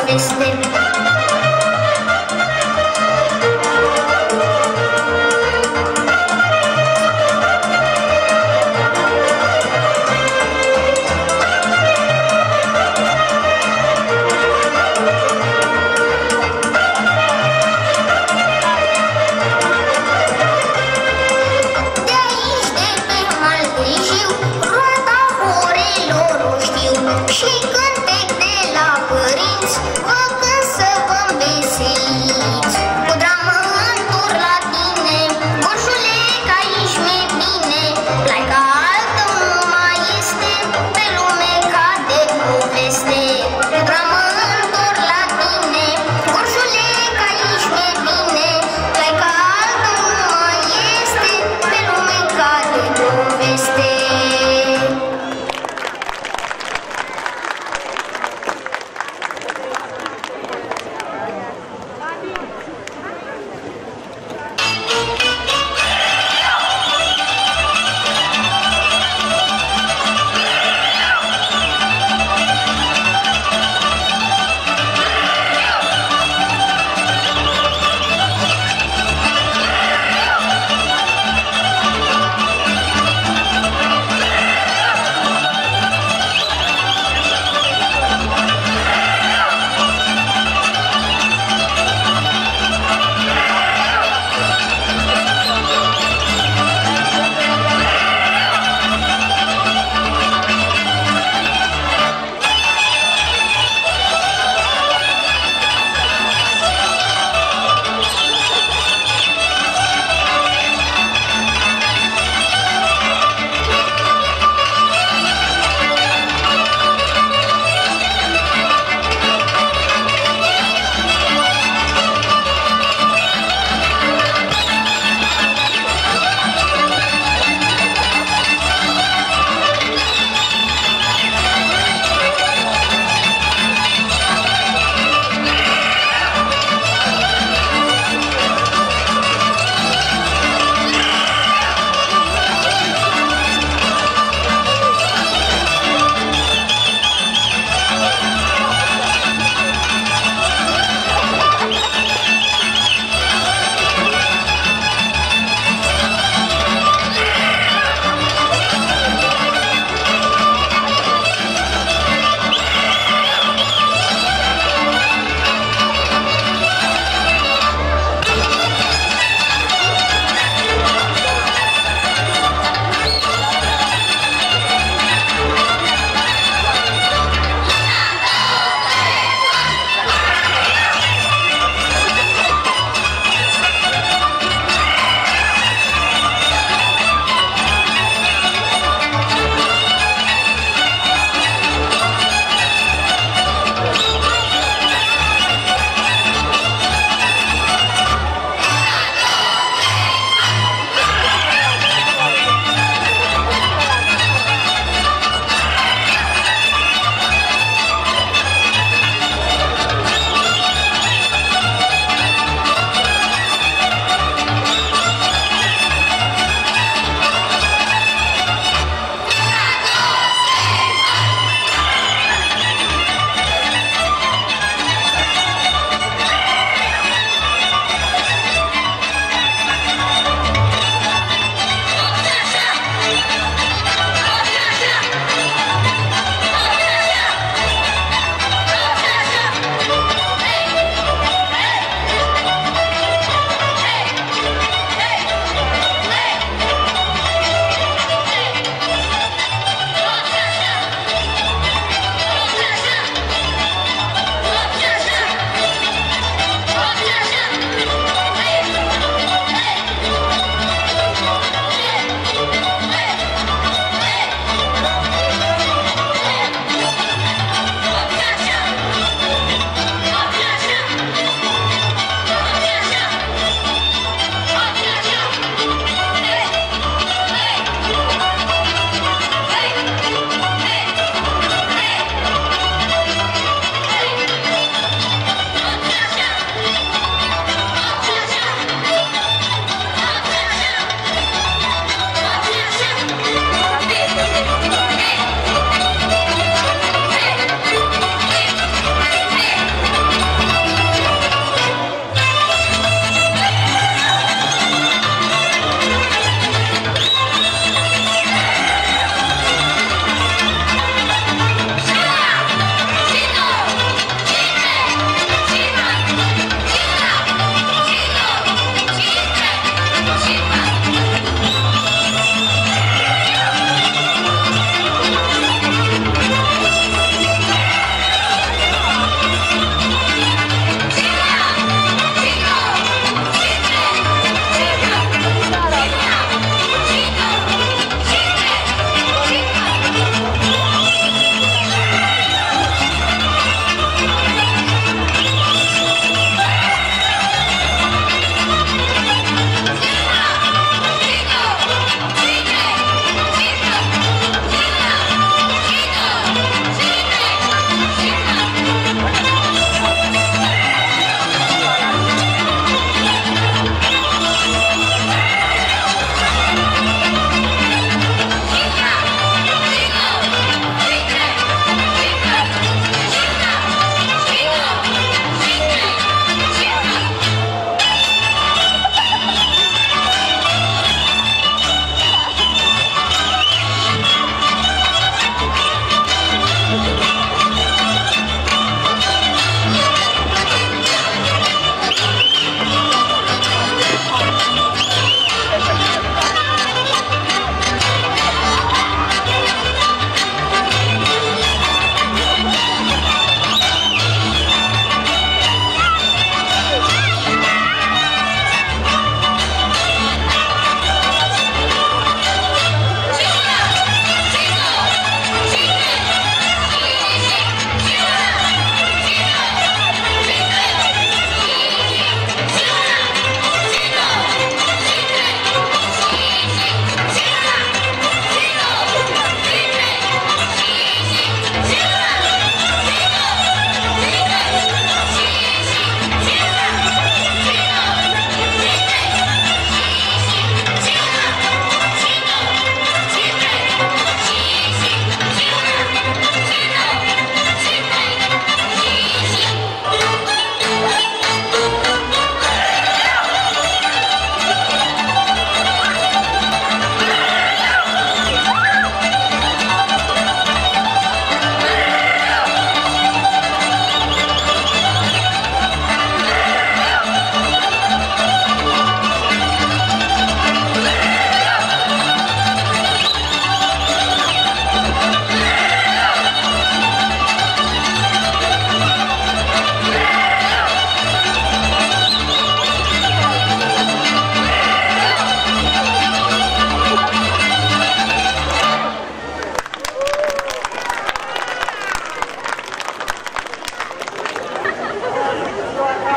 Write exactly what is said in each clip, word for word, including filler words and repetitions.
poveste. Și cântec de la părinți, mă gând să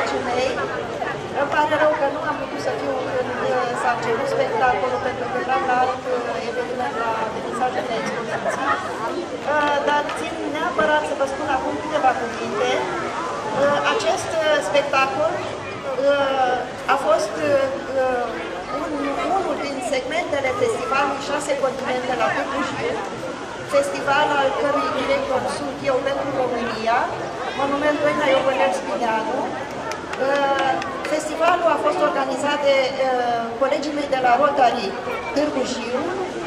colegii mei. Îmi pare rău că nu am putut să fiu când s-a început spectacolul, pentru că eram la alt eveniment la vernisatul de expoziții. Dar țin neapărat să vă spun acum câteva cuvinte. Acest spectacol a fost un, unul din segmentele festivalului Șase Continente la Târgu Jiu, festival al cărui director sunt eu pentru România, mă numesc Doina Iovănel Spineanu. Festivalul a fost organizat de colegii mei de la Rotary Târgu Jiu.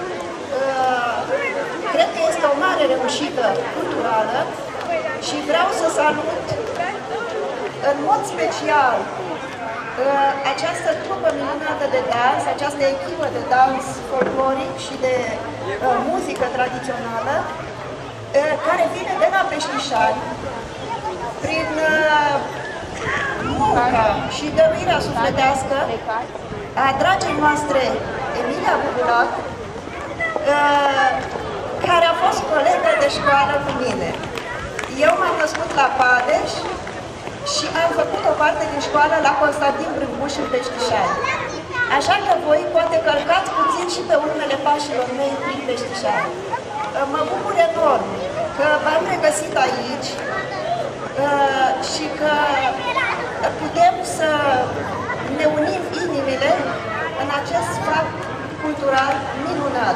Cred că este o mare reușită culturală și vreau să salut în mod special această trupă minunată de dans, această echipă de dans folcloric și de uh, muzică tradițională, uh, care vine de la Peștișani, prin uh, munca și dăruirea sufletească a dragii noastre Emilia Bubulac, uh, care a fost colegă de școală cu mine. Eu m-am născut la Padeș și am făcut o parte din școală la Constantin Brâncuș în Peștișani. Așa că voi poate călcați puțin și pe urmele pașilor mei prin Peștișani. Mă bucur enorm că v-am regăsit aici și că putem să ne unim inimile în acest fapt cultural minunat.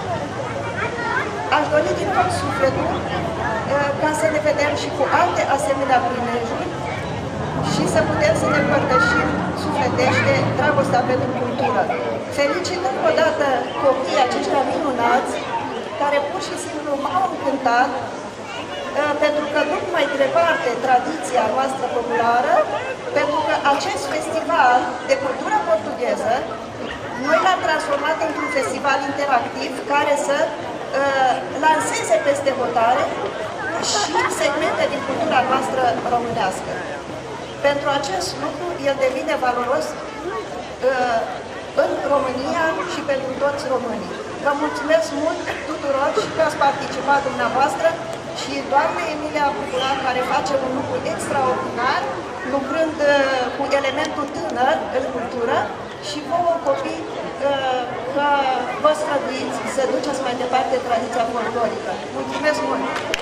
Aș dori din tot sufletul ca să ne vedem și cu alte asemenea prilejuri și să putem să ne împărtășim sufletește dragostea pentru cultură. Felicit încă o dată copiii aceștia minunați, care pur și simplu m-au încântat, pentru că duc mai departe tradiția noastră populară, pentru că acest festival de cultură portugheză, noi l-am transformat într-un festival interactiv care să uh, lanseze peste hotare și segmente din cultura noastră românească. Pentru acest lucru, el devine valoros uh, în România și pentru toți românii. Vă mulțumesc mult tuturor și că ați participat dumneavoastră și doamna Emilia Bubulac, care face un lucru extraordinar, lucrând uh, cu elementul tânăr în cultură, și vouă copii uh, că vă străduiți să duceți mai departe tradiția folclorică. Mulțumesc mult!